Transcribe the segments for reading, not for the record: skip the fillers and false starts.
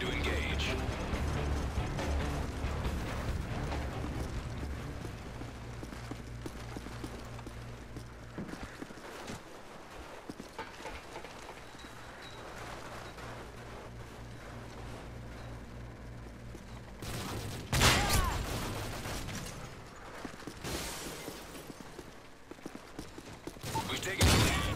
to engage. We've taken the lead.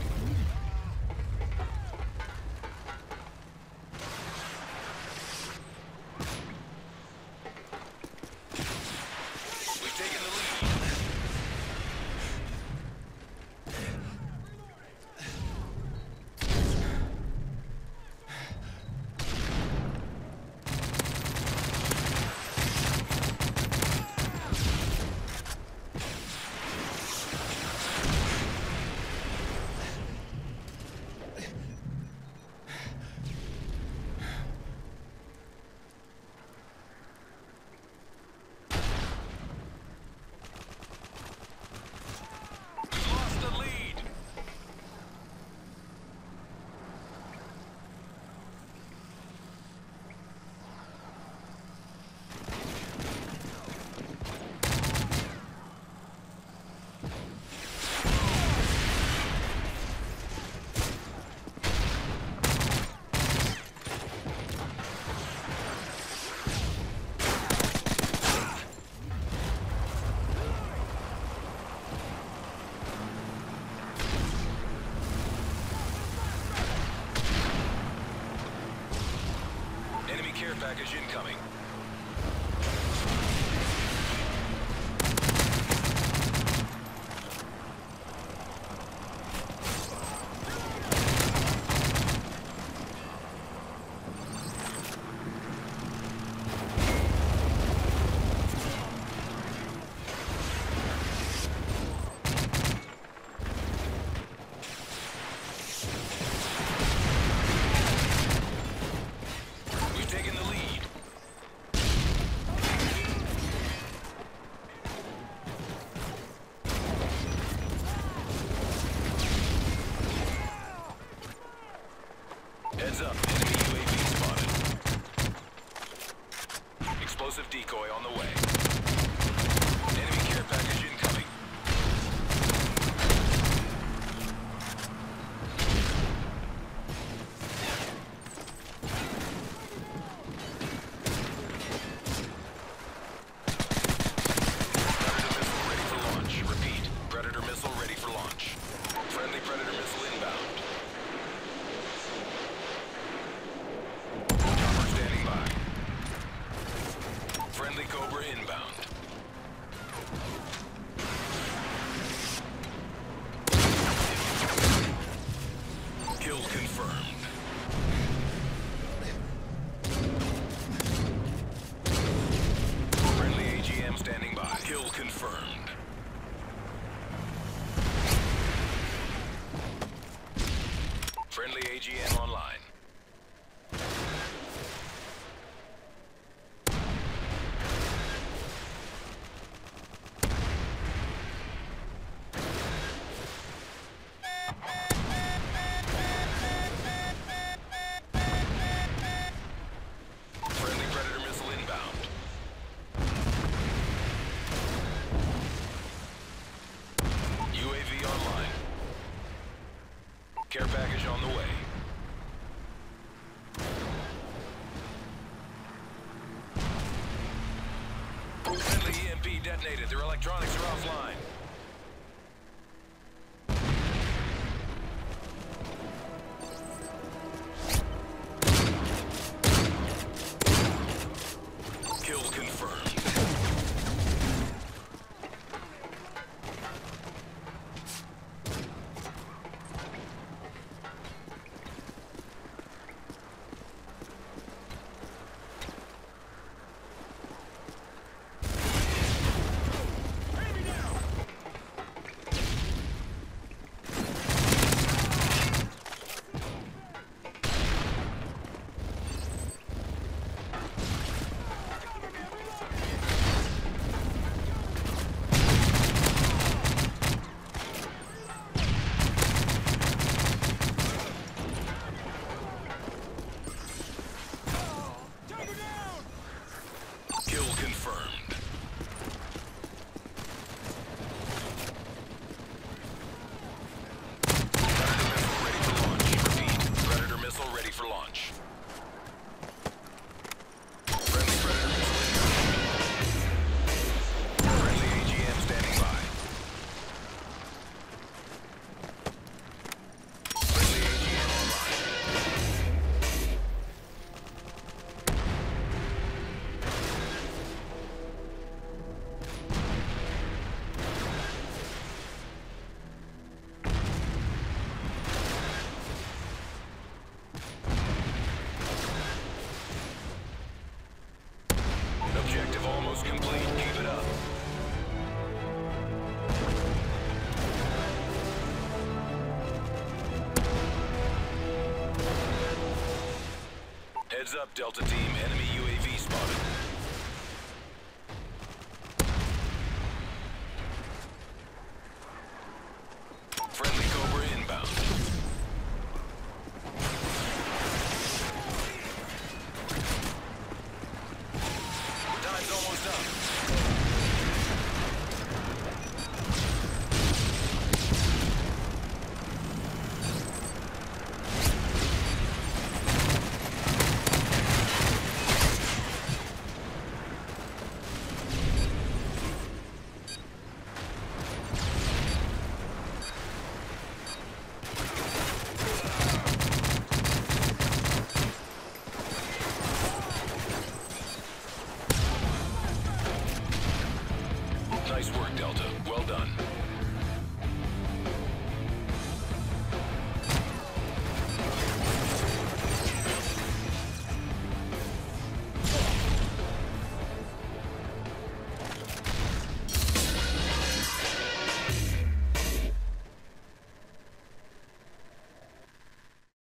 We've taken the lead. We've lost the lead. Enemy care package incoming. We've taken the lead. Heads up, enemy UAV spotted. Explosive decoy on the way. Enemy care package incoming. Predator missile ready for launch. Repeat, Predator missile ready for launch. Friendly Predator missile inbound. Chopper standing by. Friendly Cobra inbound. Kill confirmed. Friendly AGM standing by. Kill confirmed. Friendly AGM online. Friendly Predator missile inbound. UAV online. Care package on the way. Friendly EMP detonated. Their electronics are offline. Kill confirmed. Almost complete. Keep it up. Heads up, Delta Team. Enemy UAV spotted.